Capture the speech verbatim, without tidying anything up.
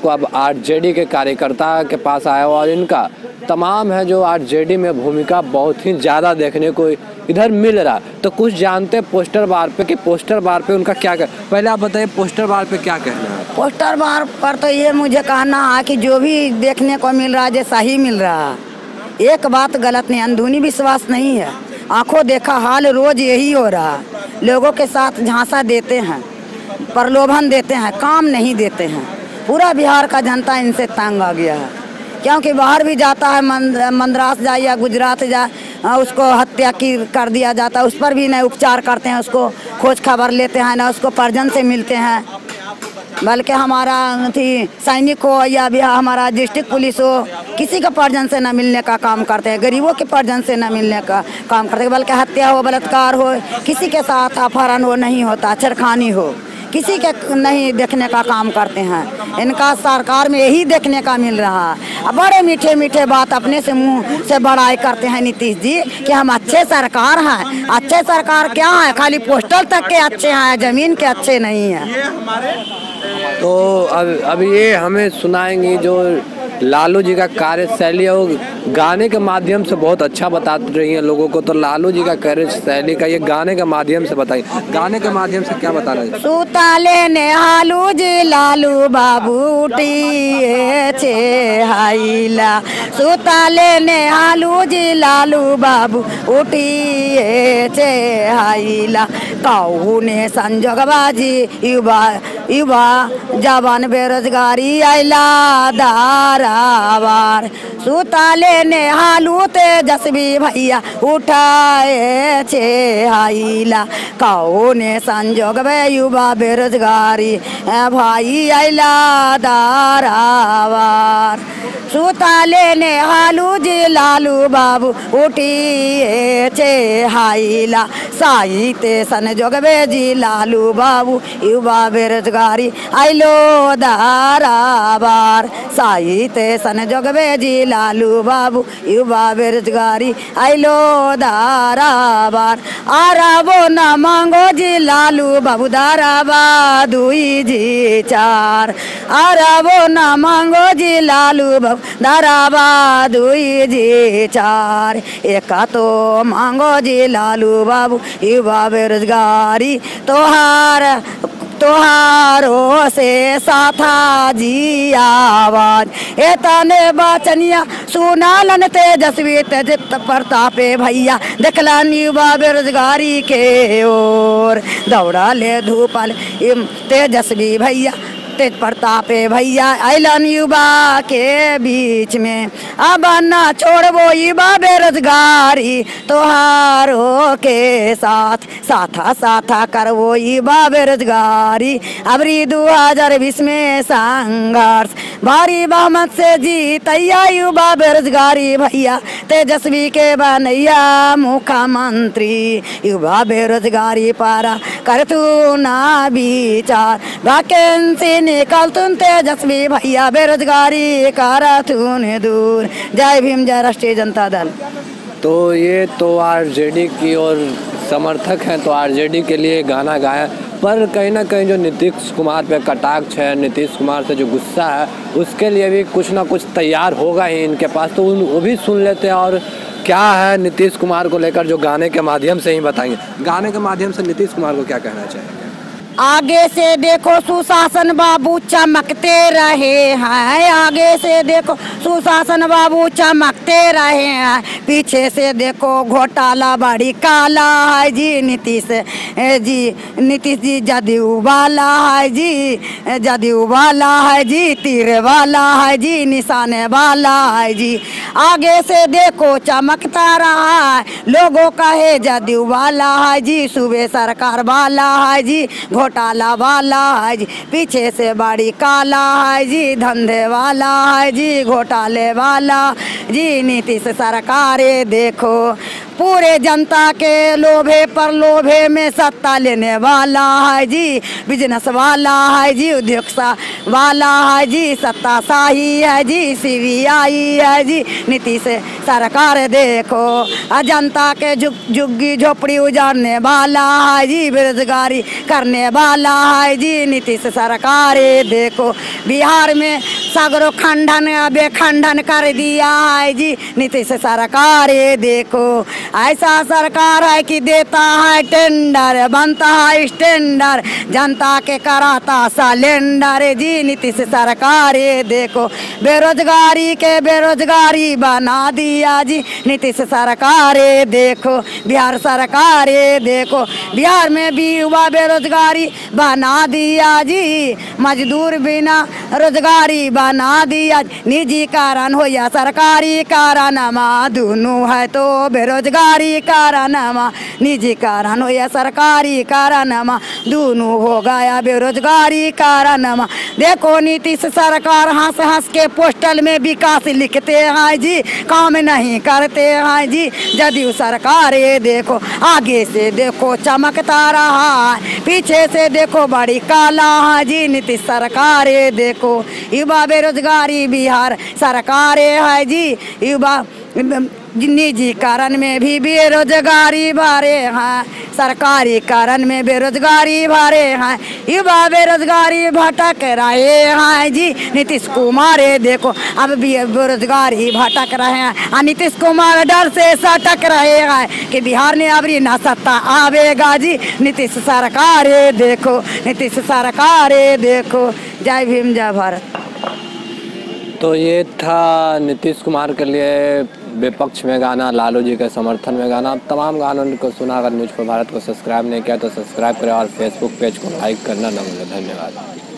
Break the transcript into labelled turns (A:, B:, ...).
A: आपको अब आरजेडी के कार्यकर्ता के पास आया हुआ और इनका तमाम है जो आरजेडी में भूमिका बहुत ही ज़्यादा देखने को इधर मिल रहा। तो कुछ जानते हैं पोस्टर बार पे कि पोस्टर बार पे उनका क्या कह, पहले आप बताइए पोस्टर बार पे क्या कहना है?
B: पोस्टर बार पर तो ये मुझे कहना है कि जो भी देखने को मिल रहा है जो सही मिल रहा है, एक बात गलत नहीं, अंदरूनी विश्वास नहीं है। आंखों देखा हाल रोज यही हो रहा है, लोगों के साथ झांसा देते हैं, प्रलोभन देते हैं, काम नहीं देते हैं। पूरा बिहार का जनता इनसे तंग आ गया है, क्योंकि बाहर भी जाता है, मद्रास जाए या गुजरात जाए, उसको हत्या की कर दिया जाता है, उस पर भी नहीं उपचार करते हैं, उसको खोज खबर लेते हैं, ना उसको परिजन से मिलते हैं। बल्कि हमारा थी सैनिक हो या भी हमारा डिस्ट्रिक्ट पुलिस हो, किसी का परिजन से न मिलने का काम करते हैं, गरीबों के परिजन से न मिलने का काम करते हैं। बल्कि हत्या हो, बलात्कार हो, किसी के साथ अपहरण हो नहीं होता, छेड़खानी हो, किसी के नहीं देखने का काम करते हैं। इनका सरकार में यही देखने का मिल रहा है। बड़े मीठे मीठे बात अपने से मुंह से बड़ाई करते हैं नीतीश जी कि हम अच्छे सरकार हैं। अच्छे सरकार क्या है, खाली पोस्टर तक के अच्छे हैं, जमीन के अच्छे नहीं है।
A: तो अब अब ये हमें सुनाएंगी जो लालू जी का कार्यशैली है, वो गाने के माध्यम से बहुत अच्छा बता रही हैं लोगों को। तो लालू जी का कार्यशैली का ये गाने के माध्यम से बताइए, गाने के माध्यम से क्या बता रहे हैं?
B: सुताले ने हालू जी लालू बाबू उठिए छे हाइला, सुताले ने हालू जी लालू बाबू उठिए छे हाइला, कहू ने संजोगबाजी युवा युवा जवान बेरोजगारी आइला दारावार, सुताले ने हालू तेजस्वी भैया उठाए छे हाइला, कहू ने संजोग में युवा बेरोजगारी भाई आइला दारावार, सुताले ने हालू जी लालू बाबू उठिए छे हाइला, साई ते संजोग में जी लालू बाबू युवा बेरोजगारी आइलो दारावार, साई ते संजोग में जी लालू बाबू युवा बेरोजगारी आइलो दारावार, आराबो न मांगो जी लालू बाबू दाराबा दुई जी चार, आराबो न मांगो जी लालू बाबू दाराबा दुई जी चार, एक तो मांगो जी लालू बाबू युवा बेरोजगारी तोहार तोहारो से साथा जी आवाज, एतने बचनिया सुनालन तेजस्वी तेज प्रतापे भैया, देखलन युवा बेरोजगारी के ओर, दौड़ा ले धूपल तेजस्वी भैया तेज प्रतापे भैया आइलन युवा के बीच में, अब ना छोड़बो युवा बेरोजगारी तोहारो के साथ, साथा साथा करवो युवा बेरोजगारी, अबरी दो हजार बीस में संघर्ष भारी बहुमत से जीतैया युवा बेरोजगारी भैया, तेजस्वी के बनैया मुख्यमंत्री, युवा बेरोजगारी पारा कर तू ना विचार, वैकेंसी निकल तुम तेजस्वी भैया बेरोजगारी करा तूने दूर। जय भीम, जय राष्ट्रीय जनता दल।
A: तो ये तो आरजेडी की और समर्थक हैं तो आरजेडी के लिए गाना गाया, पर कहीं ना कहीं जो नीतीश कुमार पे कटाक्ष है, नीतीश कुमार से जो गुस्सा है, उसके लिए भी कुछ ना कुछ तैयार होगा ही इनके पास। तो उन वो भी सुन लेते हैं और क्या है नीतीश कुमार को लेकर जो गाने के माध्यम से ही बताएंगे। गाने के माध्यम से नीतीश कुमार को क्या कहना चाहिए?
B: आगे से देखो सुशासन बाबू चमकते रहे हैं, आगे से देखो सुशासन बाबू चमकते रहे हैं, पीछे से देखो घोटाला बड़ी काला है जी, नीतीश जी नीतीश जी जदयू वाला है जी, जदयू वाला है जी, तीर वाला है जी, निशाने वाला है जी, आगे से देखो चमकता रहा है, लोगों कहे जदयू वाला है जी, सूबे सरकार वाला है जी, घोटाला वाला है जी, पीछे से बड़ी काला है जी, धंधे वाला है जी, घोटाले वाला जी, नीतीश सरकारें देखो पूरे जनता के लोभे पर लोभे में सत्ता लेने वाला है जी, बिजनेस वाला है जी, उद्योग सा वाला है जी, सत्ताशाही है जी, सीबीआई है जी, नीतीश सरकार देखो। जनता के झुग झुग्गी झोपड़ी उजाड़ने वाला है जी, बेरोजगारी करने वाला है जी, नीतीश सरकार देखो। बिहार में सागरो खंडन अबे खंडन कर दिया है जी, नीतीश सरकार देखो। ऐसा सरकार है कि देता है टेंडर, बनता है स्टैंडर, जनता के कराता सिलेंडर जी, नीतीश सरकार देखो। बेरोजगारी के बेरोजगारी बना दिया जी, नीतीश सरकार देखो। बिहार सरकार देखो, बिहार में भी युवा बेरोजगारी बना दिया जी, मजदूर बिना रोजगारी बना दिया। निजी कारण हो या सरकारी कारण, दोनों है तो बेरोजगारी कारण, निजी कारण हो या सरकारी कारण, दोनों हो गया बेरोजगारी कारण। देखो नीतीश सरकार हंस हंस के पोस्टल में विकास लिखते हैं जी, काम नहीं करते हैं जी। जदयू सरकार ये देखो, आगे से देखो चमकता रहा, पीछे से देखो बड़ी काला है जी, नीतीश सरकार ये देखो। युवा बेरोजगारी बिहार सरकार है जी, युवा निजी कारण में भी बेरोजगारी भरे हैं, सरकारी कारण में बेरोजगारी भरे हैं। युवा बेरोजगारी भटक रहे हैं जी, नीतीश कुमार देखो अब भी बेरोजगारी भटक रहे हैं। नीतीश कुमार डर से सटक रहे हैं कि बिहार में अबरी ना सत्ता आवेगा जी, नीतीश सरकार देखो, नीतीश सरकार देखो। जय भीम जय भारत।
A: तो ये था नीतीश कुमार के लिए विपक्ष में गाना, लालू जी के समर्थन में गाना। तमाम गानों को सुना। अगर न्यूज़ फॉर भारत को सब्सक्राइब नहीं किया तो सब्सक्राइब करें और फेसबुक पेज को लाइक करना न भूलें। धन्यवाद।